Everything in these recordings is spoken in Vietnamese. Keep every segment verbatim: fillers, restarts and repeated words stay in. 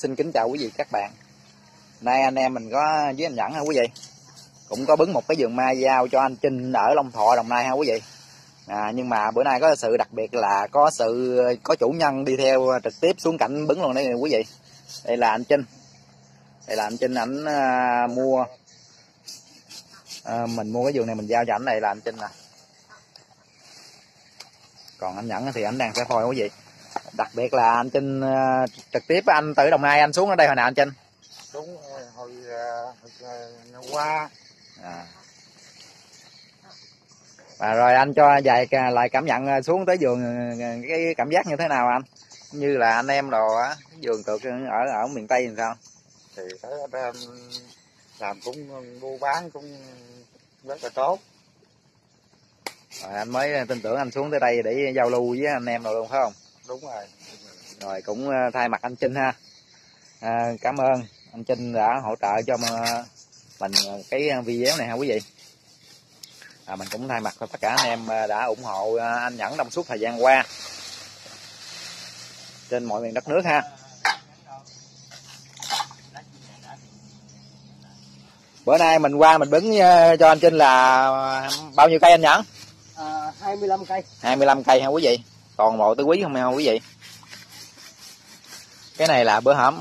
xin kính chào quý vị các bạn. Nay anh em mình có với anh Nhẫn ha quý vị, cũng có bứng một cái vườn mai giao cho anh Trinh ở Long Thọ, Đồng Nai ha quý vị. À, nhưng mà bữa nay có sự đặc biệt là có sự có chủ nhân đi theo trực tiếp xuống cảnh bứng luôn đây quý vị. Đây là anh Trinh, đây là anh Trinh, ảnh à, mua à, mình mua cái vườn này mình giao cho ảnh. Đây là anh Trinh nè, còn anh Nhẫn thì ảnh đang sẽ phôi quý vị. Đặc biệt là anh Trinh uh, trực tiếp anh từ Đồng Nai anh xuống ở đây hồi nào anh Trinh? Đúng hồi, hồi, hồi qua. À. Và rồi anh cho vài lại cảm nhận xuống tới vườn cái cảm giác như thế nào anh? Như là anh em đồ á, vườn tược ở ở miền Tây thì sao? Thì thấy em làm cũng buôn bán cũng rất là tốt. Rồi anh mới tin tưởng anh xuống tới đây để giao lưu với anh em rồi luôn phải không? Đúng rồi. Rồi cũng thay mặt anh Trinh ha, à, cảm ơn anh Trinh đã hỗ trợ cho mình cái video này ha quý vị. À, mình cũng thay mặt tất cả anh em đã ủng hộ anh Nhẫn trong suốt thời gian qua trên mọi miền đất nước ha. Bữa nay mình qua mình bứng cho anh Trinh là bao nhiêu cây anh Nhẫn? À, hai mươi lăm cây. hai mươi lăm cây ha quý vị. Toàn bộ tứ quý không ha quý vị. Cái này là bữa hổm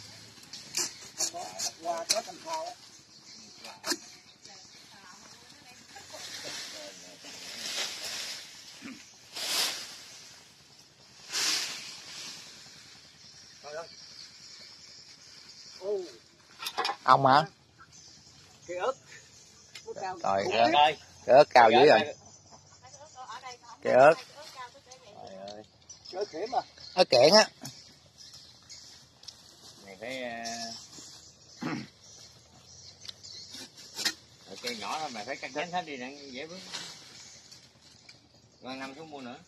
ông hả? Cây ớt. Rồi cái ớt cao dữ rồi. Cái ớt. Ớt kiển à. Ớt kiển á. Này phải uh... cây nhỏ thôi mà phải cắt nhánh hết đi nè, dễ bướng. Rồi năm xuống mua nữa.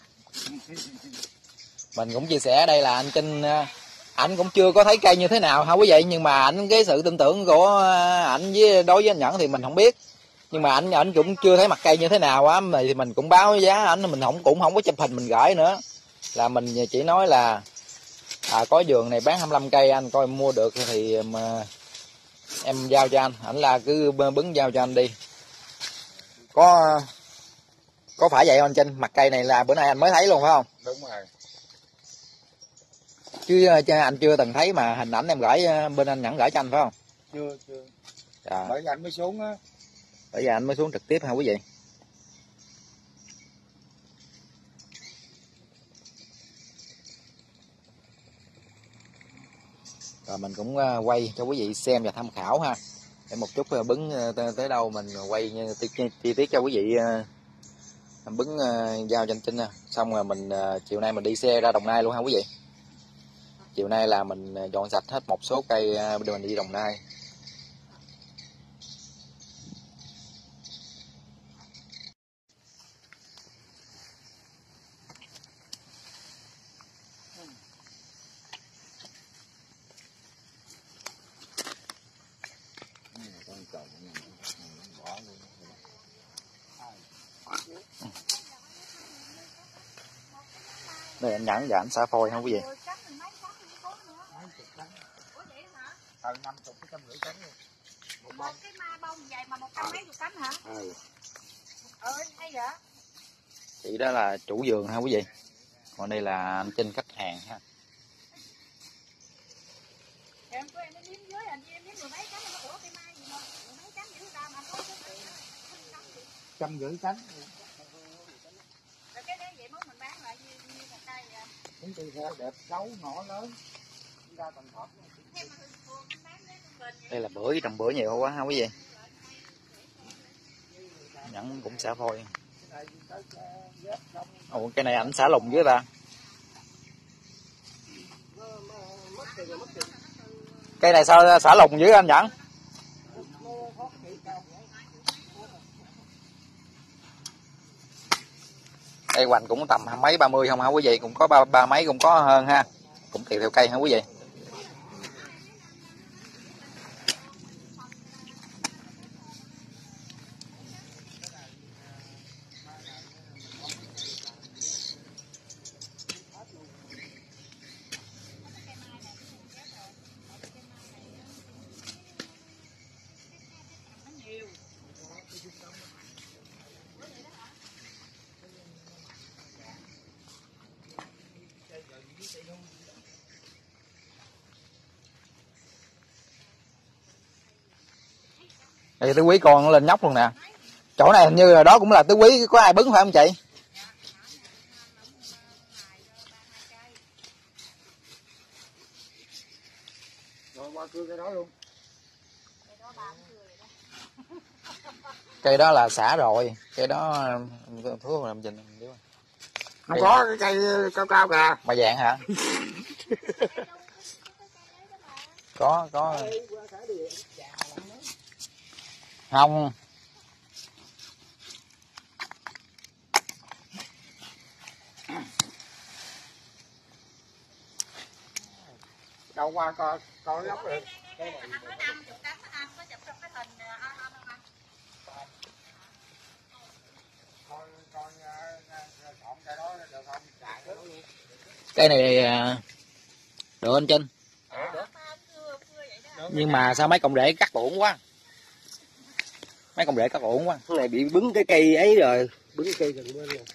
Mình cũng chia sẻ đây là anh Trinh, ảnh cũng chưa có thấy cây như thế nào hả quý vị, nhưng mà ảnh cái sự tin tưởng của ảnh với đối với anh Nhẫn thì mình không biết, nhưng mà ảnh ảnh cũng chưa thấy mặt cây như thế nào á, thì mình cũng báo giá ảnh, mình không cũng không có chụp hình mình gửi nữa, là mình chỉ nói là à, có vườn này bán hai mươi lăm cây anh coi mua được thì mà em giao cho anh, ảnh là cứ bứng giao cho anh đi. Có có phải vậy không anh Trinh? Mặt cây này là bữa nay anh mới thấy luôn phải không? Đúng rồi. Chứ anh chưa từng thấy mà hình ảnh em gửi bên anh Nhẫn gửi cho anh phải không? Chưa chưa. À. Bởi vì anh mới xuống á. Bởi vì anh mới xuống trực tiếp hả quý vị? Rồi mình cũng quay cho quý vị xem và tham khảo ha. Để một chút bứng tới đâu mình quay chi tiết cho quý vị bứng giao cho anh Trinh. Xong rồi mình chiều nay mình đi xe ra Đồng Nai luôn ha quý vị. Chiều nay là mình dọn sạch hết một số cây để mình đi Đồng Nai. Đây anh Nhẫn và anh xả phôi không quý vị? Tờ năm chục cái trăm rưỡi cánh luôn. Một cái ma bông vậy mà một trăm mấy chục cánh hả? Ừ. Ừ, hay vậy? Chị đó là chủ vườn ha quý vị. Còn đây là anh Trinh khách hàng ha. Em có em mới liếm dưới, anh em liếm mười mấy cánh mà ủa cây mai gì mà mười mấy cánh dữ ra mà có cái Trăm rưỡi cánh. Rồi cái đấy vậy mốt mình bán lại như như một cây vậy. Cũng tùy theo đẹp xấu nhỏ lớn. Ra tầm thọt. Đây là bưởi, trồng bưởi nhiều quá ha quý vị. Nhẫn cũng xả phôi. Ồ, cái này ảnh xả lùng với ta. Cây này sao xả lùng với anh Nhẫn? Đây hoành cũng tầm hai mấy ba mươi không hả quý vị, cũng có ba ba mấy cũng có hơn ha, cũng tùy theo cây hả quý vị. Đây tứ quý con nó lên nhóc luôn nè. Chỗ này hình như là đó cũng là tứ quý, có ai bứng phải không chị? Rồi qua cưa cái đó luôn. Cây đó là xả rồi, cây đó thuốc làm trình Không có cái cây cao cao kìa. Bà dạng hả? có có không Đâu qua coi coi lóc rồi. cây này được anh Trinh, nhưng mà sao mấy cọng rễ cắt uổng quá, mấy cọng rễ cắt uổng quá. Cái này bị bứng cái cây ấy rồi, bứng cây gần bên rồi.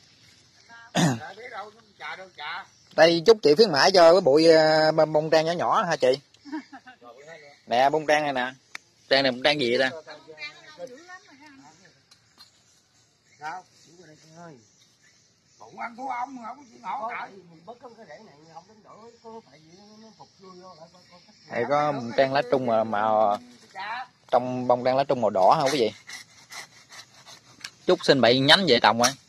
Đây chúc chị khuyến mãi cho cái bụi bông trang nhỏ nhỏ hả chị? Nè bông trang này nè, trang này bông trang gì vậy ta? Sao? Bụng ăn thú ong không có chịu nổi lại. Mình bớt cái rễ này không đến nỗi có tại vì nó phục chui vô lại con cắt. Đây có bông trang lá trung mà màu trong bông trang lá trung màu đỏ không quý vị? Chúc xin bậy nhánh về trồng ơi.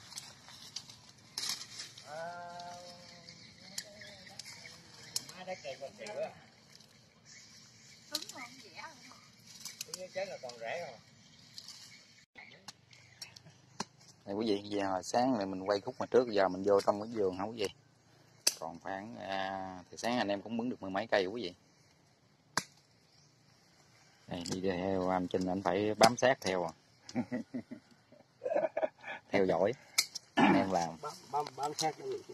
Này quý vị, giờ hồi sáng này mình quay khúc mà trước, giờ mình vô trong cái vườn không quý vị. Còn khoảng à, thì sáng anh em cũng bứng được mười mấy cây quý vị. Đây, đi theo anh Trinh anh phải bám sát theo à. Theo dõi anh em làm. Bám, bám, bám sát cho người.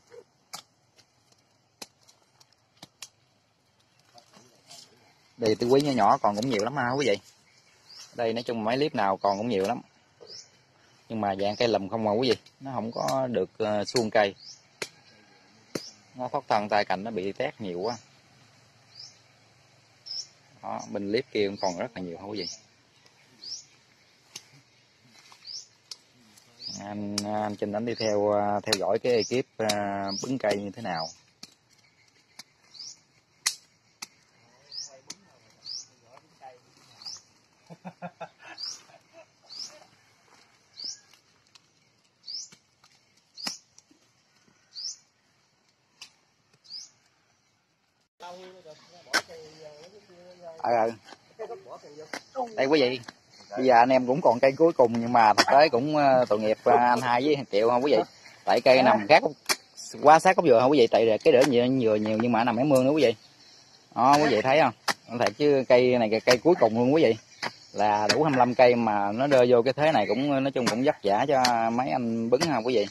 Đây tứ quý nhỏ nhỏ còn cũng nhiều lắm ha quý vị. Đây nói chung mấy clip nào còn cũng nhiều lắm. Nhưng mà dạng cây lùm không mà quý vị, nó không có được uh, suông cây. Nó thoát thân tay cạnh nó bị tét nhiều quá. Đó, bên clip kia cũng còn rất là nhiều hả quý vị. Anh anh Trinh đánh đi theo theo dõi cái ekip uh, bứng cây như thế nào. Ờ ừ. Đây quý vị, bây giờ anh em cũng còn cây cuối cùng nhưng mà thực tế cũng uh, tội nghiệp uh, anh Hai với Triệu không quý vị. Tại cây nằm khác quá sát gốc dừa không quý vị, tại cái rễ nhiều nhiều nhiều nhưng mà nằm ở mương nữa quý vị. Đó quý vị thấy không? Thật chứ cây này cây cuối cùng luôn quý vị. Là đủ hai mươi lăm cây mà nó đưa vô cái thế này cũng nói chung cũng vất vả cho mấy anh bứng ha quý vị.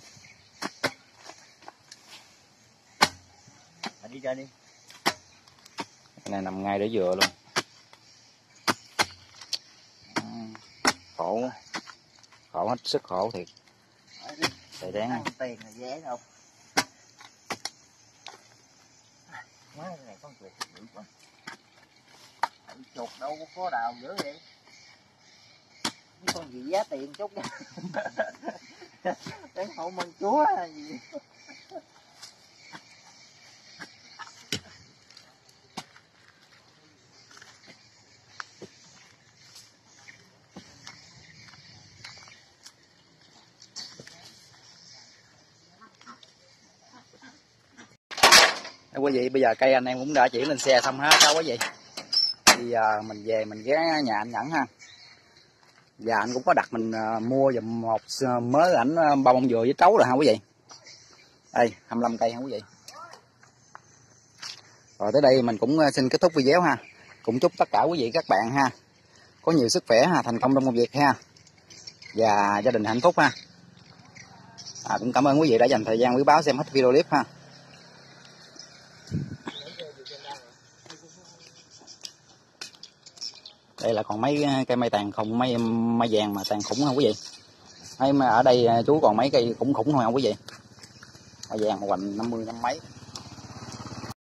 Đi chơi đi. Cái này nằm ngay để dừa luôn. Khổ, khổ hết sức khổ thiệt. Trời đáng. Tiền là dễ đâu. Má cái này con chuột dữ quá. Chuột đâu có đào dữ vậy. Cái con gì giá tiền chút nha. Cái hậu mân chúa hay gì. Quý vị, bây giờ cây anh em cũng đã chỉ lên xe xong hết đâu quý vị. Bây giờ mình về mình ghé nhà anh Nhẫn ha. Và anh cũng có đặt mình uh, mua giùm một uh, mớ ảnh uh, bao bông dừa với trấu rồi ha quý vị. Đây, hai mươi lăm cây ha quý vị. Rồi tới đây mình cũng uh, xin kết thúc video ha. Cũng chúc tất cả quý vị các bạn ha có nhiều sức khỏe ha, thành công trong công việc ha. Và gia đình hạnh phúc ha. À, cũng cảm ơn quý vị đã dành thời gian quý báu xem hết video clip ha. Đây là còn mấy cây mai tàn không, mấy mai vàng mà tàn khủng không quý vị. Mấy ở đây chú còn mấy cây khủng khủng thôi không quý vị. Mai vàng hoành năm mươi năm mấy.